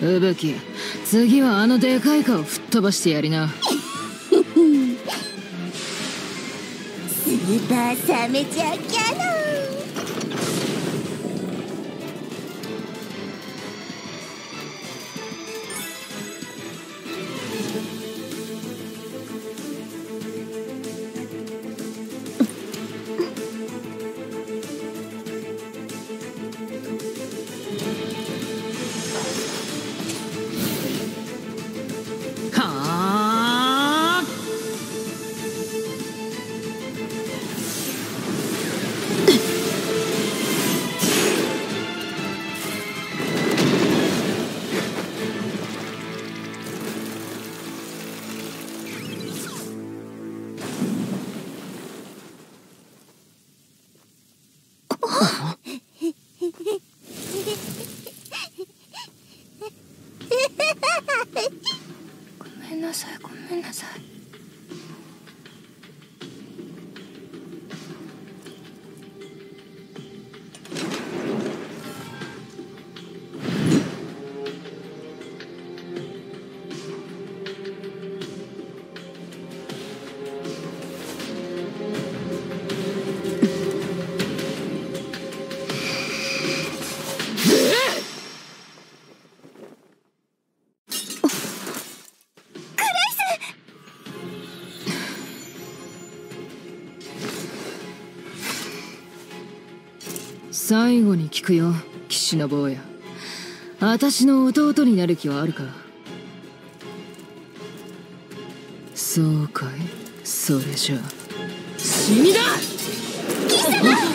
吹雪、次はあのでかい顔吹っ飛ばしてやりな。 スーパーサメジャーキャノン。 ごめんなさい、ごめんなさい。 最後に聞くよ、騎士の坊や。私の弟になる気はあるか？そうかい、それじゃ死にだ！ 貴様！